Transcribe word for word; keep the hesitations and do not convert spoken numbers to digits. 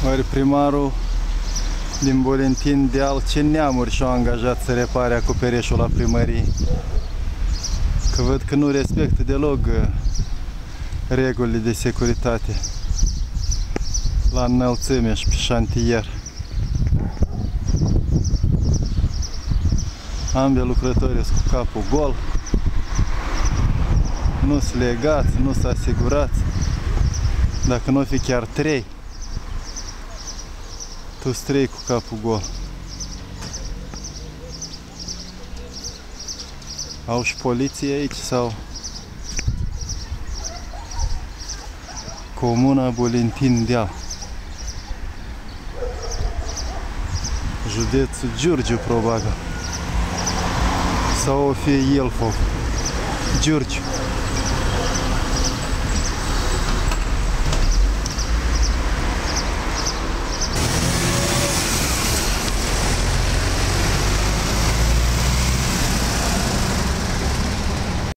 Ori primarul din Bolentin Deal, ce neamuri și-au angajat să repare acoperișul la primărie. Că văd că nu respectă deloc regulile de securitate la înălțime și pe șantier. Ambii lucrători sunt cu capul gol, nu sunt legați, nu sunt asigurați. Dacă nu fi chiar trei, tu trei cu capul gol. Au și poliție aici sau? Comuna Bolentin Deal, județul Giurgiu, probabil. Sau o fie Ilfov. Giurgiu.